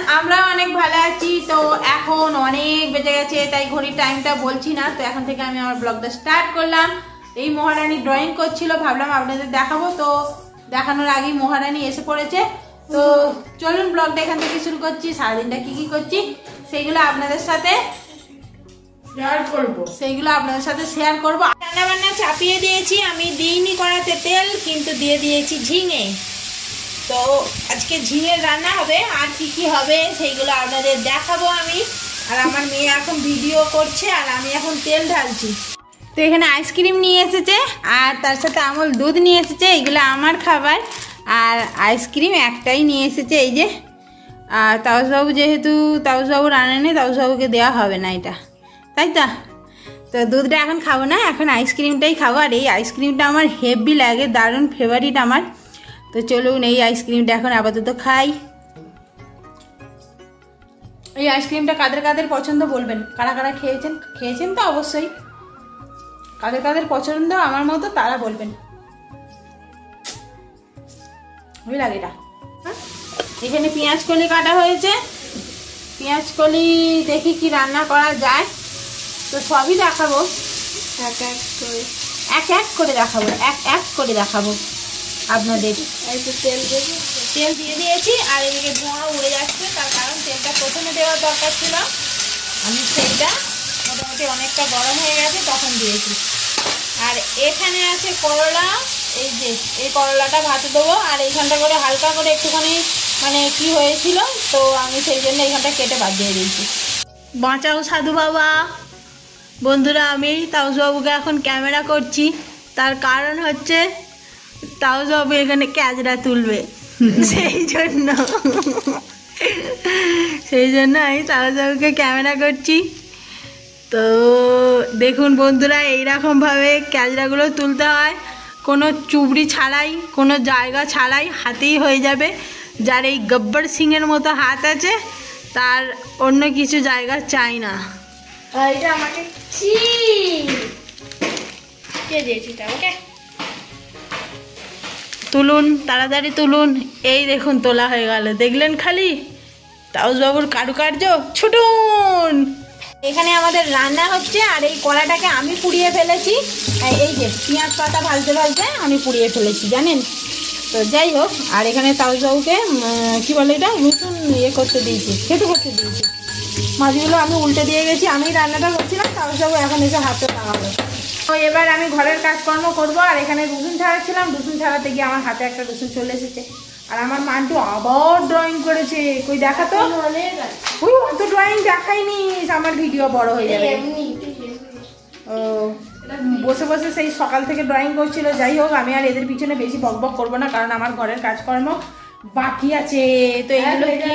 আমরা অনেক ভালো আছি। তো এখন অনেক বেজে গেছে, তাই ঘড়ির টাইমটা বলছি না। তো এখন থেকে আমি আমার ব্লগটা স্টার্ট করলাম। এই মহারানী ড্রয়িং করছিল, ভাবলাম আপনাদের দেখাবো। তো দেখানোর আগেই মহারানী এসে পড়েছে। তো চলুন ব্লগটা এখান থেকে শুরু করছি। সারাদিনটা কি কি করছি সেইগুলো আপনাদের সাথে শেয়ার করবো। রান্না বান্না চাপিয়ে দিয়েছি, আমি দিইনি কড়াতে তেল, কিন্তু দিয়ে দিয়েছি ঝিঙে। তো আজকে ঝিঙের রান্না হবে, আর কি কি হবে সেইগুলো আপনাদের দেখাবো আমি। আর আমার মেয়ে এখন ভিডিও করছে, আর আমি এখন তেল ঢালছি। তো এখানে আইসক্রিম নিয়ে এসেছে, আর তার সাথে আমুল দুধ নিয়ে এসেছে। এইগুলো আমার খাবার। আর আইসক্রিম একটাই নিয়ে এসেছে, এই যে। আর তাউসবাবু যেহেতু তাউসবাবু আনেনি, তাউসবাবুকে দেওয়া হবে না এটা, তাই তো। তো দুধটা এখন খাবো না, এখন আইসক্রিমটাই খাবো। আর এই আইসক্রিমটা আমার হেভি লাগে, দারুণ ফেভারিট আমার। তো চলুন এই আইসক্রিমটা এখন আপাতত খাই। এই আইসক্রিমটা কাদের কাদের পছন্দ বলবেন, কারা কারা খেয়েছেন তো অবশ্যই। কাদের কাদের পছন্দ আমার মতো তারা বলবেন। ভালো লাগে এটা। এখানে পেঁয়াজ কলি কাটা হয়েছে, পেঁয়াজ কলি দেখি কি রান্না করা যায়। তো সবই দেখাবো, এক এক করে দেখাবো আপনাদের। তেল দিয়ে দিয়েছি, আর এদিকে ধোঁয়া উড়ে যাচ্ছে। তার কারণ তেলটা প্রথমে দেওয়ার দরকার ছিল, আমি তেলটা মোটামুটি অনেকটা গরম হয়ে গেছে তখন দিয়েছি। আর এখানে আছে করলা, এই যে এই করলাটা ভাতে দেবো। আর এইখানটা করে হালকা করে একটুখানি মানে কি হয়েছিল, তো আমি সেই জন্য এইখানটা কেটে বাদ দিয়ে দিয়েছি। বাঁচাও সাধু বাবা। বন্ধুরা, আমি তাউসবাবুকে এখন ক্যামেরা করছি, তার কারণ হচ্ছে তাউসবাবু এখানে ক্যাজরা তুলবে, সেই জন্য আমি তাউসবাবুকে ক্যামেরা করছি। তো দেখুন বন্ধুরা, এইরকমভাবে ক্যাজরাগুলো তুলতে হয়, কোনো চুবড়ি ছাড়াই, কোনো জায়গা ছাড়াই হাতেই হয়ে যাবে। যার এই গব্বর সিংয়ের মতো হাত আছে, তার অন্য কিছু জায়গা চাই না। এটা আমাকে কে দিয়েছি ওকে। তুলুন, তাড়াতাড়ি তুলুন। এই দেখুন তোলা হয়ে গেল, দেখলেন খালি তাউসবাবুর কারুকার্য। ছুটুন, এখানে আমাদের রান্না হচ্ছে। আর এই কড়াটাকে আমি পুড়িয়ে ফেলেছি, এই যে পেঁয়াজ পাতা ভাজতে ভাজতে আমি পুড়িয়ে ফেলেছি, জানেন তো। যাই হোক, আর এখানে তাউসবাবুকে কি বলে এটা, নতুন করতে দিয়েছি, খেতে দিয়েছি। মাছগুলো আমি উল্টে দিয়ে গেছি, আমি রান্নাটা করছিলাম, তাউসবাবু এখন এসে হাতে লাগালো। তো এবার আমি ঘরের কাজকর্ম করব। আর এখানে রসুন ছাড়াচ্ছিলাম, রসুন ছাড়াতে গিয়ে আমার হাতে একটা রসুন চলে এসেছে। আর আমার মান্টু আবার ড্রয়িং করেছে, কই দেখাতো। ওই অত ড্রয়িং দেখাইনি, আমার ভিডিও বড় হয়ে যাবে। ও বসে বসে সেই সকাল থেকে ড্রয়িং করছিল। যাই হোক, আমি আর এদের পিছনে বেশি বকবক করবো না, কারণ আমার ঘরের কাজকর্ম বাকি আছে। তো এইগুলো কি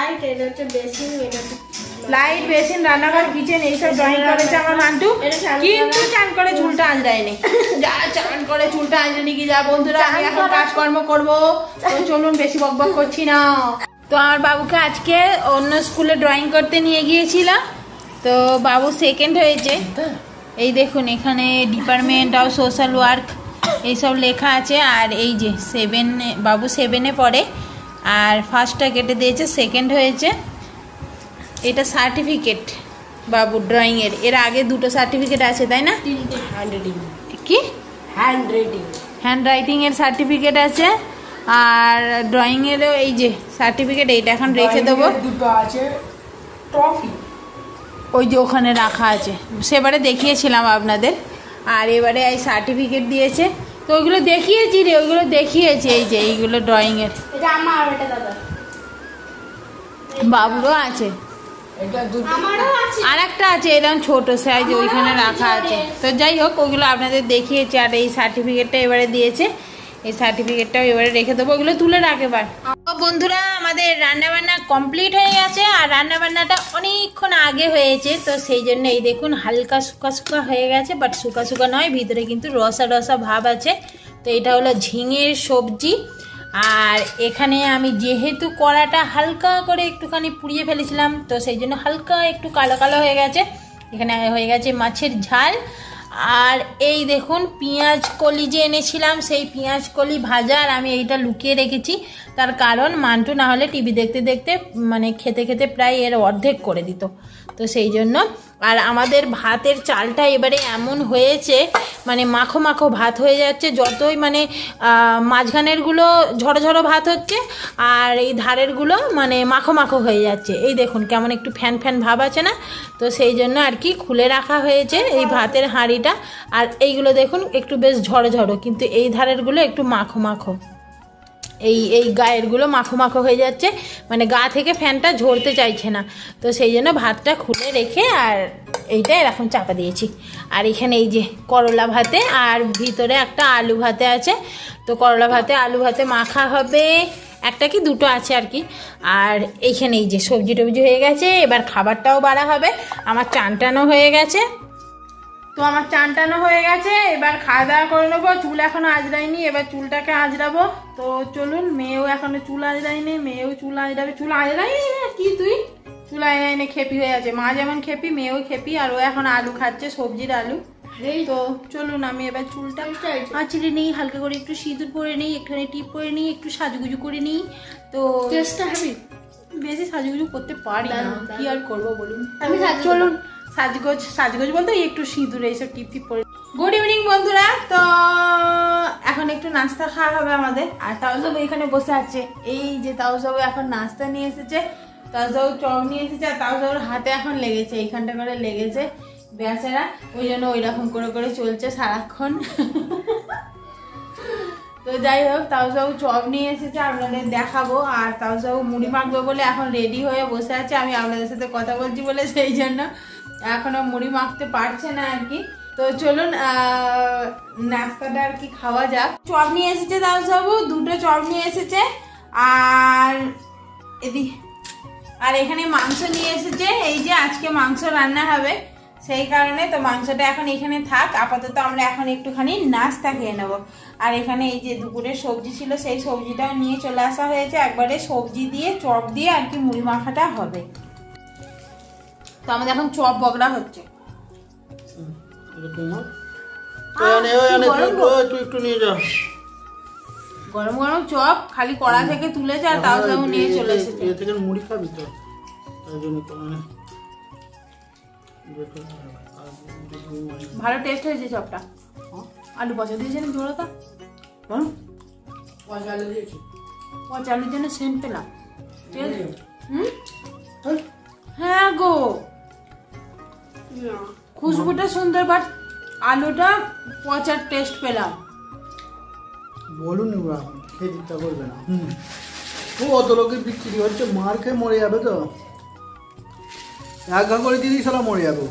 লাইট, বেসিন, রান্নাঘর, কিচেন, এইসব ড্রয়িং করেছে আমার মান্টু। কিন্তু চান করে চুলটা আঁচড়ায়নি, যা চান করে চুলটা আঁচড়ানি কি যা। বন্ধুরা, আমি এখন কাজকর্ম করবো, তো চলুন বেশি বকবক করছি না। তো আমার বাবুকে আজকে অন্য স্কুলে ড্রয়িং করতে নিয়ে গিয়েছিলাম, তো বাবু সেকেন্ড হয়েছে। এই দেখুন, এখানে ডিপার্টমেন্ট অফ সোশ্যাল ওয়ার্ক এইসব লেখা আছে। আর এই যে বাবু 7-এ পড়ে, আর ফার্স্টটা কেটে দিয়েছে, সেকেন্ড হয়েছে। এটা সার্টিফিকেট বাবু ড্রয়িংয়ের। এর আগে 2টো সার্টিফিকেট আছে, তাই না? কি হ্যান্ড রাইটিংয়ের সার্টিফিকেট আছে, আর ড্রয়িংয়েরও এই যে সার্টিফিকেট। এইটা এখন রেখে দেবো, ওই যে ওখানে রাখা আছে, সেবারে দেখিয়েছিলাম আপনাদের। আর এবারে এই সার্টিফিকেট দিয়েছে, তো ওইগুলো দেখিয়েছি রে, ওইগুলো দেখিয়েছি। এই যে এইগুলো ড্রয়িংয়ের, বাবুরও আছে, আর একটা আছে এরকম ছোট সাইজ, ওইখানে রাখা আছে। তো যাই হোক, ওইগুলো আপনাদের দেখিয়েছি। আর এই সার্টিফিকেটটা এবারে দিয়েছে, এই সার্টিফিকেটটাও এবারে রেখে দেবো, ওইগুলো তুলে রাখে। বন্ধুরা, আমাদের রান্নাবান্না কমপ্লিট হয়ে গেছে। আর রান্নাবান্নাটা অনেকক্ষণ আগে হয়েছে, তো সেই জন্য এই দেখুন হালকা শুকা হয়ে গেছে, বাট শুকা নয়, ভিতরে কিন্তু রসা ভাব আছে। তো এটা হলো ঝিঙের সবজি। আর এখানে আমি যেহেতু কড়াটা হালকা করে একটুখানি পুড়িয়ে ফেলেছিলাম, তো সেই জন্য হালকা একটু কালো হয়ে গেছে। এখানে হয়ে গেছে মাছের ঝাল। আর এই দেখুন পেঁয়াজ কলি যে এনেছিলাম, সেই পেঁয়াজ কলি ভাজা। আর আমি এইটা লুকিয়ে রেখেছি, তার কারণ মান্টু না হলে টিভি দেখতে দেখতে মানে খেতে খেতে প্রায় এর অর্ধেক করে দিত, তো সেই জন্য। আর আমাদের ভাতের চালটা এবারে এমন হয়েছে মানে মাখো মাখো ভাত হয়ে যাচ্ছে, যতই মানে মাঝখানেরগুলো ঝড়ো ঝড়ো ভাত হচ্ছে আর এই ধারেরগুলো মানে মাখো মাখো হয়ে যাচ্ছে। এই দেখুন কেমন একটু ফ্যান ফ্যান ভাব আছে না, তো সেই জন্য আর কি খুলে রাখা হয়েছে এই ভাতের হাঁড়িটা। আর এইগুলো দেখুন একটু বেশ ঝড়ো ঝড়ো, কিন্তু এই ধারেরগুলো একটু মাখো মাখো, এই গায়েরগুলো মাখো মাখো হয়ে যাচ্ছে, মানে গা থেকে ফ্যানটা ঝরতে চাইছে না, তো সেই জন্য ভাতটা খুলে রেখে আর এইটা এরকম চাপা দিয়েছি। আর এখানে এই যে করলা ভাতে আর ভিতরে একটা আলু ভাতে আছে, তো করলা ভাতে আলু ভাতে মাখা হবে, একটা কি দুটো আছে আর কি। আর এইখানে এই যে সবজি টবজি হয়ে গেছে, এবার খাবারটাও বাড়া হবে। আমার চান টানও হয়ে গেছে, তো আমার চান টানো হয়ে গেছে, এবার খাওয়া দাওয়া করে নেবো। চুল এখনো আঁচড়াইনি, এবার চুলটাকে আঁচড়াবো। তো চলুন, মেয়েও এখনো চুল আঁচড়াইনি, মেয়েও চুল আঁচড়াবে। চুল আঁচড়াইনি না কি তুই? চুল আঁচড়াইনি, খেপি হয়ে আছে। মা যেমন খেপি, মেয়েও খেপি। আর ও এখন আলু খাচ্ছে, সবজির আলু। তো চলুন আমি এবার চুলটা আঁচড়ে নিই, হালকা করে একটু সিঁদুর পরে নিই, একটুখানি টিপ করে নিই, একটু সাজুগুজু করে নিই। তো চেষ্টা হবে, বেশি সাজুগুজু করতে পারি না, কি আর করবো বলুন। আমি চলুন সাজগোজ বলতে একটু সিঁদুর এইসব টিপ টিপ করে। গুড ইভিনিং বন্ধুরা, তো এখন একটু নাস্তা খাওয়া হবে আমাদের। আর তাওজাবু এখানে বসে আছে, এই যে তাওজাবু এখন নাস্তা নিয়ে এসেছে, তাওজাবু চপ নিয়ে এসেছে। আর তাওজাবুর হাতে এখন লেগেছে, এইখানটা করে লেগেছে বেচারা, ওই জন্য ওই রকম করে করে চলছে সারাক্ষণ। তো যাই হোক, তাওজাবু চপ নিয়ে এসেছে, আপনাদের দেখাবো। আর তাওজাবু মুড়ি মাখবে বলে এখন রেডি হয়ে বসে আছে, আমি আপনাদের সাথে কথা বলছি বলে সেই জন্য এখনো মুড়ি মাখতে পারছে না আর কি। তো চলুন নাস্তাটা আর কি খাওয়া যাক। চপ নিয়ে এসেছে তাওজাবু, দুটো চপ নিয়ে এসেছে। আর আর এখানে মাংস নিয়ে এসেছে, এই যে আজকে মাংস রান্না হবে সেই কারণে। তো মাংসটা এখন এখানে থাক, আপাতত আমরা এখন একটুখানি নাস্তা খেয়ে নেবো। আর এখানে এই যে দুপুরের সবজি ছিল, সেই সবজিটাও নিয়ে চলে আসা হয়েছে, একবারে সবজি দিয়ে চপ দিয়ে আর কি মুড়ি মাখাটা হবে। তো আমাদের এখন চপ বগড়া হচ্ছে। গরম গরম চপ খালি কড়া থেকে তুলেছে, আর তাও তাও নিয়ে চলে এসেছে। মুড়ি খাবি তো, তাই জন্য ভালো টেস্ট হয়েছে চপটা। আলু পচা দিয়েছেন জোড়াটা, পচা আলুর জন্য সেন্ট পেলাম। হ্যাঁ গো, খুশবুটা সুন্দর, বাট আলুটা পচার টেস্ট পেলাম। বলুন খেয়ে দিতে করবে না। ও অত লোকের বিক্রি হচ্ছে, মার খেয়ে মরে যাবে তো। এক ঘা করে দিদি সালা মরে যাবে।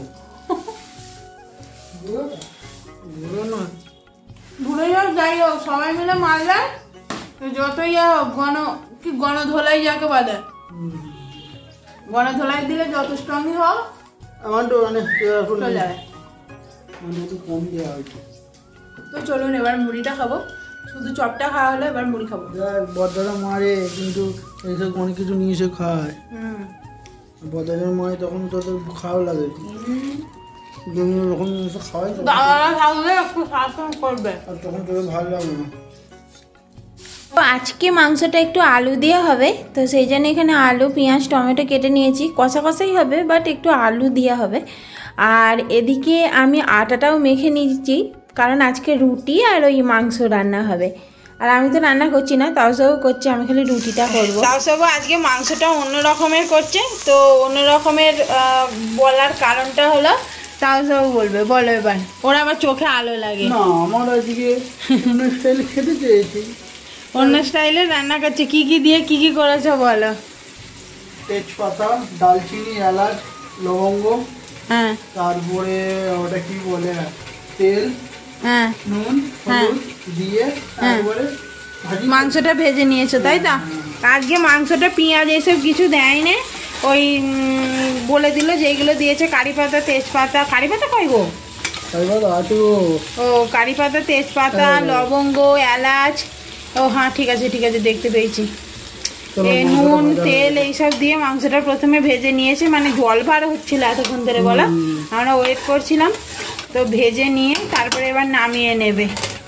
ভুলে যাও, যাই হোক সবাই মিলে মারলে যতই হোক গণধোলাই যাকে বলে, গণধোলাই দিলে যত স্ট্রংই হোক আমার তো অনেক চলে যাবে। কম দেওয়া হয়েছে। তো চলুন এবার মুড়িটা খাবো, শুধু চপটা খাওয়া হলো, এবার মুড়ি খাবো। বদারা মারে কিন্তু এইসব অনেক কিছু নিয়ে এসে খায়। বদারা মারে তখন তোদের খাওয়া লাগে, যখন এসে খাওয়াই দাদা থাকলে একটু শাসন করবে, আর তখন তোদের ভালো লাগবে না। তো আজকে মাংসটা একটু আলু দিয়ে হবে, তো সেই জন্য এখানে আলু পেঁয়াজ টমেটো কেটে নিয়েছি, কষা কষাই হবে বাট একটু আলু দেওয়া হবে। আর এদিকে আমি আটাটাও মেখে নিয়েছি, কারণ আজকে রুটি আর ওই মাংস রান্না হবে। আর আমি তো রান্না করছি না, তাওসাবু করছে, আমি খালি রুটিটা করবো। তাওসাবু আজকে মাংসটা অন্য রকমের করছে, তো অন্য রকমের বলার কারণটা হলো তাওসাবু বলবে, বলো এবার। ওর আবার চোখে আলো লাগে না, আমার আজকে অন্য স্টাইলে খেতে চেয়েছি, অন্য স্টাইলে রান্না করছে। কি কি দিয়ে কি কি করেছো বলো? তেজপাতা, দালচিনি, এলাচ, লবঙ্গ, হ্যাঁ, তারপরে ওটা কি বলে, তেল, হ্যাঁ, নুন, হলুদ দিয়ে তারপরে মাংসটা ভেজে নিয়েছো তাই তো? আজকে মাংসটা পেঁয়াজ এসব কিছু দেয়নি, ওই বলে দিল যেগুলো দিয়েছে কারি পাতা, তেজপাতা। কারি পাতা কই গো? ও কারি পাতা, তেজপাতা, লবঙ্গ, এলাচ। ও হ্যাঁ, ঠিক আছে ঠিক আছে, দেখতে পেয়েছি। নুন, তেল এইসব দিয়ে মাংসটা প্রথমে ভেজে নিয়েছে, মানে জল বার হচ্ছিল এতক্ষণ ধরে বলা, আমরা ওয়েট করছিলাম। তো ভেজে নিয়ে তারপরে এবার নামিয়ে নেবে।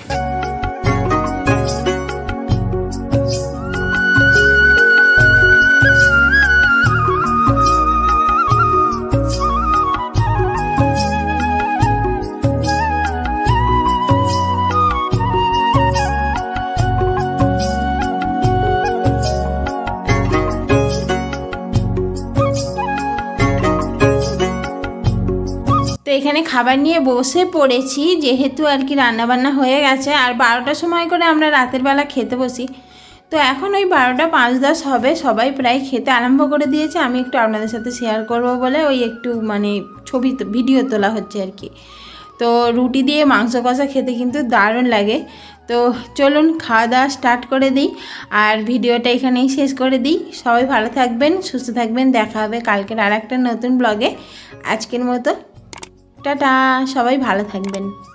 তো এখানে খাবার নিয়ে বসে পড়েছি, যেহেতু আর কি রান্নাবান্না হয়ে গেছে, আর 12টার সময় করে আমরা রাতের বেলা খেতে বসি। তো এখন ওই 12টা 5-10 হবে, সবাই প্রায় খেতে আরম্ভ করে দিয়েছে। আমি একটু আপনাদের সাথে শেয়ার করব বলে ওই একটু মানে ভিডিও তোলা হচ্ছে আর কি। তো রুটি দিয়ে মাংস কষা খেতে কিন্তু দারুণ লাগে। তো চলুন খাওয়া দাওয়া স্টার্ট করে দিই, আর ভিডিওটা এখানেই শেষ করে দিই। সবাই ভালো থাকবেন, সুস্থ থাকবেন, দেখা হবে কালকের আর একটা নতুন ব্লগে। আজকের মতো টাটা, সবাই ভালো থাকবেন।